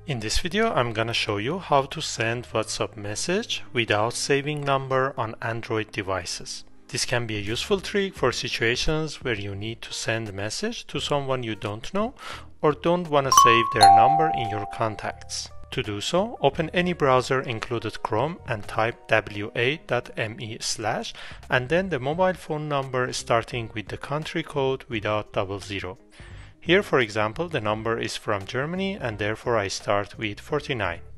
In this video, I'm gonna show you how to send WhatsApp message without saving number on Android devices. This can be a useful trick for situations where you need to send a message to someone you don't know or don't want to save their number in your contacts. To do so, open any browser included Chrome and type wa.me/ and then the mobile phone number starting with the country code without 00. Here, for example, the number is from Germany and therefore I start with 49.